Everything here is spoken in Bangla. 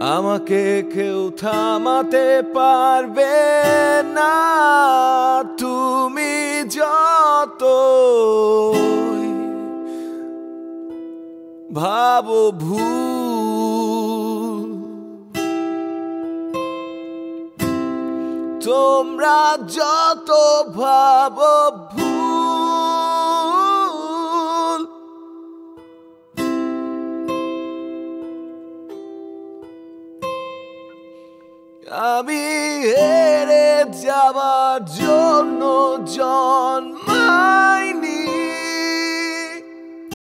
আমাকে কেউ থামাতে পারবে না, তুমি যত ভাবো ভুল, তোমরা যত ভাবো ভুল, আমি হেরে যাবার জন্য জন্মাই